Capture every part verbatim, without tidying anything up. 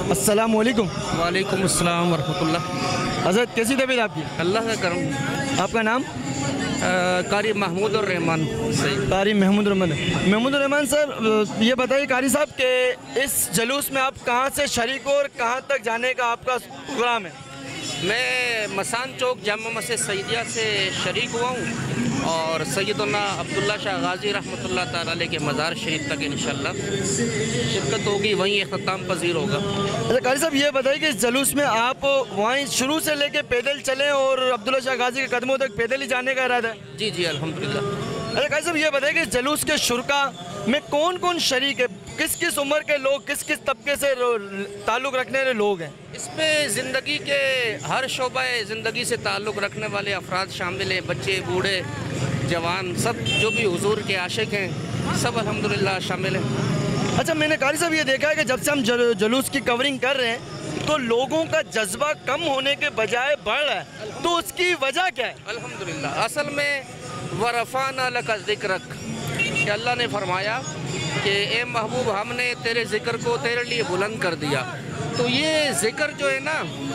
अस्सलाम वालेकुम। वालेकुम अस्सलाम वरहमतुल्लाह। हज़रत कैसी तबीयत आपकी? अल्लाह का करम। आपका नाम? कारी महमूद और रहमान। सही। कारी महमूद रहमान। महमूद रहमान सर, ये बताइए कारी साहब कि इस जुलूस में आप कहाँ से शरीक हो और कहाँ तक जाने का आपका प्रोग्राम है? मैं मसान चौक जामा मस्जिद सईदिया से शरीक हुआ हूँ और सैयदना अब्दुल्ला शाह गाजी रहमतुल्लाह ताला अलैह के मज़ार शरीफ तक इंशाअल्लाह शिरकत होगी, वहीं इख्तिताम पजीर होगा। अच्छा कारी साहब, ये बताइए कि इस जुलूस में आप वहीं शुरू से लेके पैदल चले और अब्दुल्ला शाह गाजी के कदमों तक पैदल ही जाने का इरादा है? जी जी अल्हम्दुलिल्लाह। अच्छा कारी साहब, ये बताइए कि जुलूस के शुरका में कौन कौन शरीक है, किस किस उम्र के लोग, किस किस तबके से ताल्लुक़ रखने वाले लोग हैं? इसमें ज़िंदगी के हर शोबे ज़िंदगी से ताल्लुक़ रखने वाले अफराद शामिल हैं, बच्चे बूढ़े जवान, सब जो भी हुजूर के आशिक हैं सब अल्हम्दुलिल्लाह शामिल हैं। अच्छा, मैंने कारी साहब ये देखा है कि जब से हम जुलूस की कवरिंग कर रहे हैं तो लोगों का जज्बा कम होने के बजाय बढ़ रहा है, तो उसकी वजह क्या है? अल्हम्दुलिल्लाह, असल में वरफ़ाना लका ज़िक्रक कि अल्लाह ने फरमाया कि ए महबूब, हमने तेरे ज़िक्र को तेरे लिए बुलंद कर दिया। तो ये ज़िक्र जो है ना,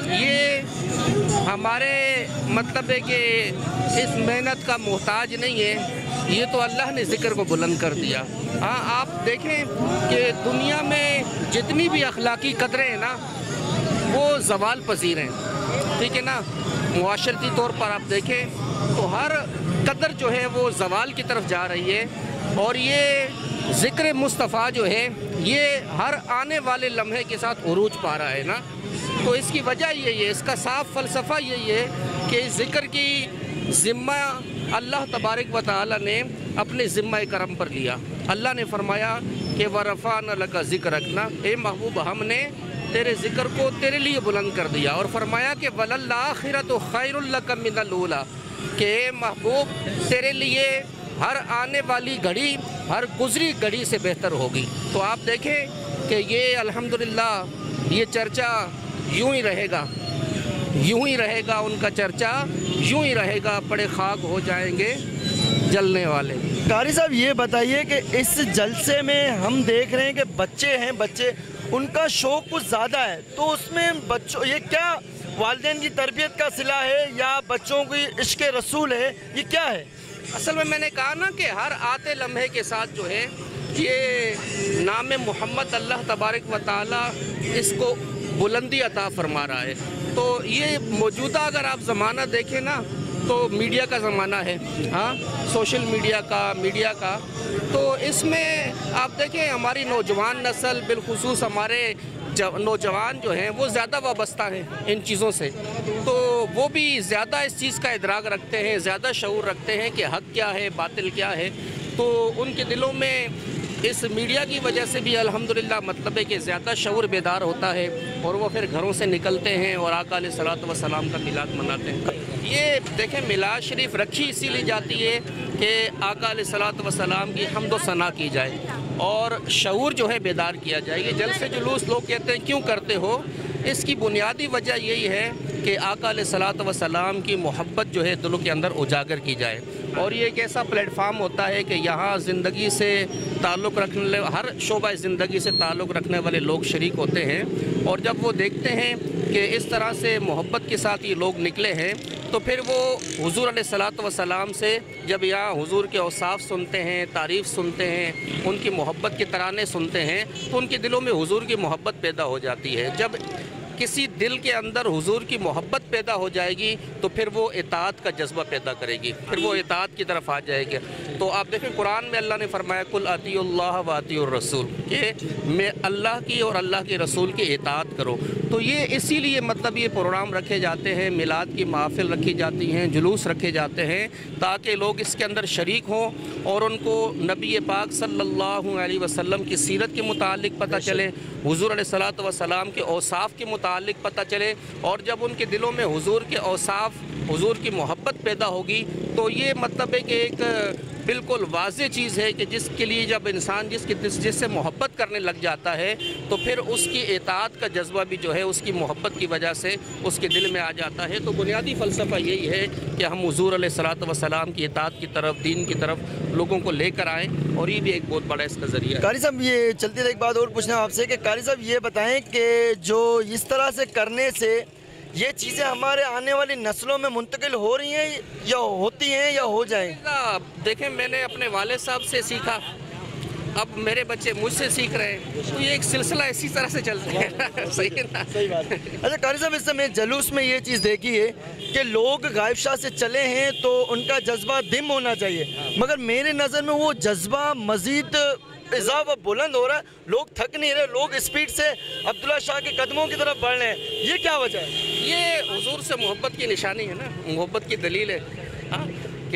ये हमारे मतलब है कि इस मेहनत का मोहताज नहीं है, ये तो अल्लाह ने ज़िक्र को बुलंद कर दिया। हाँ, आप देखें कि दुनिया में जितनी भी अखलाकी कदरें हैं ना, वो ज़वाल पज़ीर हैं, ठीक है ना। मुआशरती तौर पर आप देखें तो हर कदर जो है वो ज़वाल की तरफ जा रही है, और ये ज़िक्र मुस्तफ़ा जो है ये हर आने वाले लम्हे के साथ उरूज पा रहा है ना। तो इसकी वजह यही है, इसका साफ फ़लसफ़ा यही है कि इस ज़िक्र की ज़िम्मा अल्लाह तबारक व तआला ने अपने ज़िम्मा करम पर लिया। अल्लाह ने फरमाया कि वरफ़ाना लका ज़िक्रकना, ए महबूब, हमने तेरे ज़िक्र को तेरे लिए बुलंद कर दिया। और फरमाया कि वलल आखिरतु खैरुल लका मिनल ऊला, कि ए महबूब, तेरे लिए हर आने वाली घड़ी हर गुजरी घड़ी से बेहतर होगी। तो आप देखें कि ये अल्हम्दुलिल्लाह ये चर्चा यूं ही रहेगा, यूं ही रहेगा, उनका चर्चा यूं ही रहेगा, बड़े खाक हो जाएंगे जलने वाले। कारी साहब, ये बताइए कि इस जलसे में हम देख रहे हैं कि बच्चे हैं, बच्चे उनका शौक़ कुछ ज़्यादा है, तो उसमें बच्चों, ये क्या वालिदैन की तरबियत का सिला है या बच्चों की इश्क़ रसूल है, ये क्या है? असल में मैंने कहा ना कि हर आते लम्हे के साथ जो है ये नाम मोहम्मद अल्लाह तबारक व तआला इसको बुलंदी अता फरमा रहा है। तो ये मौजूदा अगर आप ज़माना देखें ना, तो मीडिया का ज़माना है, हाँ, सोशल मीडिया का, मीडिया का। तो इसमें आप देखें हमारी नौजवान नस्ल, बिलखुसूस हमारे नौजवान जो हैं वो ज़्यादा वाबस्ता हैं इन चीज़ों से, तो वो भी ज़्यादा इस चीज़ का इदराक रखते हैं, ज़्यादा शऊर रखते हैं कि हक़ क्या है, बातिल क्या है। तो उनके दिलों में इस मीडिया की वजह से भी अल्हम्दुलिल्लाह मतलब है कि ज़्यादा शऊर बेदार होता है, और वो फिर घरों से निकलते हैं और आका अलैहिस्सलातु वस्सलाम का मिलाद मनाते हैं। ये देखें, मिलाद शरीफ रखी इसीलिए जाती है कि आका अलैहिस्सलातु वस्सलाम की हम्द व सना की जाए और शऊर जो है बेदार किया जाए। ये जलसे जुलूस लोग कहते हैं क्यों करते हो, इसकी बुनियादी वजह यही है कि आका अलैहिस्सलातु वस्सलाम की मोहब्बत जो है दिलों के अंदर उजागर की जाए। और ये एक ऐसा प्लेटफार्म होता है कि यहाँ ज़िंदगी से ताल्लुक़ रखने, हर शोबा ज़िंदगी से ताल्लुक़ रखने वाले लोग शरीक होते हैं, और जब वो देखते हैं कि इस तरह से मोहब्बत के साथ ये लोग निकले हैं, तो फिर वो हुज़ूर अलैहिस्सलातु वस्सलाम से जब यहाँ हुज़ूर के औसाफ सुनते हैं, तारीफ़ सुनते हैं, उनकी मोहब्बत के तराने सुनते हैं, तो उनके दिलों में हुज़ूर की मोहब्बत पैदा हो जाती है। जब किसी दिल के अंदर हुजूर की मोहब्बत पैदा हो जाएगी तो फिर वो इताअत का जज्बा पैदा करेगी, फिर वो इताअत की तरफ आ जाएगी। तो आप देखें कुरान में अल्लाह ने फरमाया कुल अतीउल्लाह व अतीउर रसूल, कि मैं अल्लाह की और अल्लाह के रसूल की इताअत करो। तो ये इसीलिए मतलब ये प्रोग्राम रखे जाते हैं, मिलाद की महफिल रखी जाती हैं, जुलूस रखे जाते हैं, ताकि लोग इसके अंदर शरीक हों और उनको नबी पाक सल्लल्लाहु अलैहि वसल्लम की सीरत के मुतालिक पता चले, हुजूर अलैहिस्सलातु वस्सलाम के औसाफ के मुतालिक पता चले, और जब उनके दिलों में हुजूर के औसाफ हुजूर की मोहब्बत पैदा होगी। तो ये मतलब है कि एक बिल्कुल वाज़ेह चीज़ है कि जिसके लिए जब इंसान जिसकी जिससे मोहब्बत करने लग जाता है तो फिर उसकी इताअत का जज्बा भी जो है उसकी मोहब्बत की वजह से उसके दिल में आ जाता है। तो बुनियादी फ़लसफ़ा यही है कि हम हुजूर अलैहिस्सलातु वस्सलाम की इताअत की तरफ, दीन की तरफ लोगों को लेकर आएँ, और ये भी एक बहुत बड़ा इसका ज़रिया है। कारी साहब, ये चलती रही एक बात और पूछना आपसे कि कारी साहब ये बताएं कि जो इस तरह से करने से ये चीज़ें हमारे आने वाली नस्लों में मुंतकिल हो रही हैं या होती हैं या हो जाएं? देखें, मैंने अपने वाले साहब से सीखा, अब मेरे बच्चे मुझसे सीख रहे हैं, तो ये एक सिलसिला इसी तरह से चलता है। सही है ना? सही बात है। अच्छा कारी साहब, इस समय जुलूस में ये चीज़ देखी है कि लोग गायब शाह से चले हैं तो उनका जज्बा दिम होना चाहिए, मगर मेरे नज़र में वो जज्बा मज़ीद इज़ाफ़ा बुलंद हो रहा है। लोग थक नहीं रहे, लोग स्पीड से अब्दुल्ला शाह के कदमों की तरफ बढ़ रहे हैं। ये क्या वजह है? ये हुजूर से मोहब्बत की निशानी है ना, मोहब्बत की दलील है। हाँ,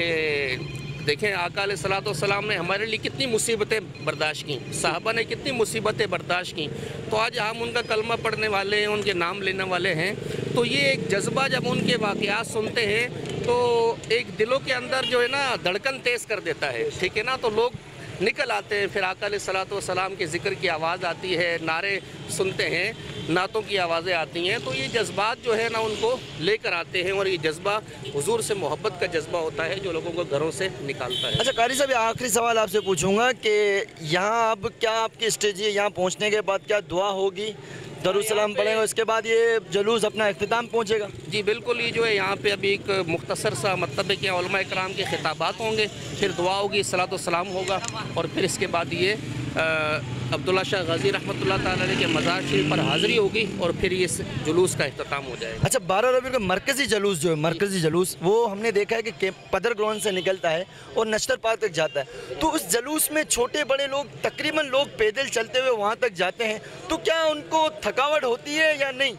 कि देखें आका अलैहिस्सलातु वस्सलाम ने हमारे लिए कितनी मुसीबतें बर्दाश्त की, सहाबा ने कितनी मुसीबतें बर्दाश्त की, तो आज हम उनका कलमा पढ़ने वाले हैं, उनके नाम लेने वाले हैं। तो ये एक जज्बा जब उनके वाक़यात सुनते हैं तो एक दिलों के अंदर जो है ना धड़कन तेज़ कर देता है, ठीक है ना। तो लोग निकल आते हैं, फिर आका अलैहिस्सलातु वस्सलाम के ज़िक्र की आवाज़ आती है, नारे सुनते हैं, नातों की आवाज़ें आती हैं। तो ये जज्बात जो है ना उनको लेकर आते हैं, और ये जज्बा हुजूर से मोहब्बत का जज्बा होता है जो लोगों को घरों से निकालता है। अच्छा कारी साहब, आखिरी सवाल आपसे पूछूंगा कि यहाँ अब क्या आपकी स्टेज है, यहाँ पहुँचने के बाद क्या दुआ होगी, दरूसलाम पढ़ेगा, उसके बाद ये जुलूस अपना इख्तिताम पहुँचेगा? जी बिल्कुल, ये जो है यहाँ पे अभी एक मुख्तसर सा मतलब है कि उलमा इकराम के खिताबात होंगे, फिर दुआ होगी, सलात व सलाम होगा, और फिर इसके बाद ये अब्दुल्ला शाह गाजी रहमतुल्लाह ताला अलैह के मज़ार शरीफ पर हाज़िरी होगी, और फिर इस जुलूस का इख्तिताम हो जाएगा। अच्छा, बारह रबीउल का मरकज़ी जुलूस जो है, मरकज़ी जुलूस वो हमने देखा है कि पदर ग्राउंड से निकलता है और नश्तर पार्क तक जाता है। तो उस जुलूस में छोटे बड़े लोग, तकरीबन लोग पैदल चलते हुए वहाँ तक जाते हैं, तो क्या उनको थकावट होती है या नहीं?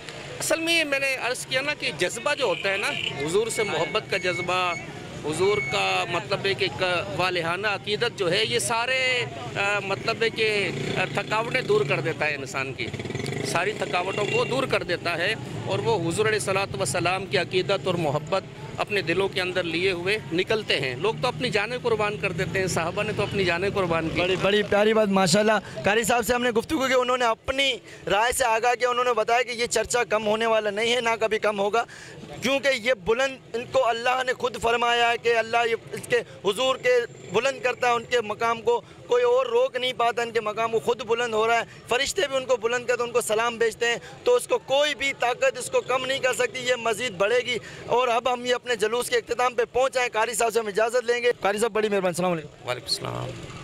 असल में मैंने अर्ज़ किया ना कि जज्बा जो होता है ना, हुजूर से मोहब्बत का जज्बा, हुजूर का मतलब है कि वालिहाना अकीदत जो है, ये सारे आ, मतलब है कि थकावटें दूर कर देता है, इंसान की सारी थकावटों को दूर कर देता है, और वो हुजूर अलैहिस्सलातु वस्सलाम की अकीदत और मोहब्बत अपने दिलों के अंदर लिए हुए निकलते हैं। लोग तो अपनी जानें कुर्बान कर देते हैं, साहबा ने तो अपनी जानें कुर्बान की। बड़ी बड़ी प्यारी बात, माशाल्लाह। कारी साहब से हमने गुफ्तगू की, उन्होंने अपनी राय से आगाह किया, उन्होंने बताया कि ये चर्चा कम होने वाला नहीं है, ना कभी कम होगा, क्योंकि ये बुलंद इनको अल्लाह ने खुद फरमाया है कि अल्लाह ये इसके हुजूर के बुलंद करता है, उनके मकाम को कोई और रोक नहीं पाता, इनके मकाम को खुद बुलंद हो रहा है। फरिश्ते भी उनको बुलंद करते, उनको सलाम भेजते हैं, तो उसको कोई भी ताकत इसको कम नहीं कर सकती, ये मज़ीद बढ़ेगी। और अब हम ये अपने जुलूस के इख्तिताम पे पहुँच आए, कारी साहब से हम इजाज़त लेंगे। कारी साहब बड़ी मेहरबानी, अस्सलाम वालेकुम। वालेकुम सलाम।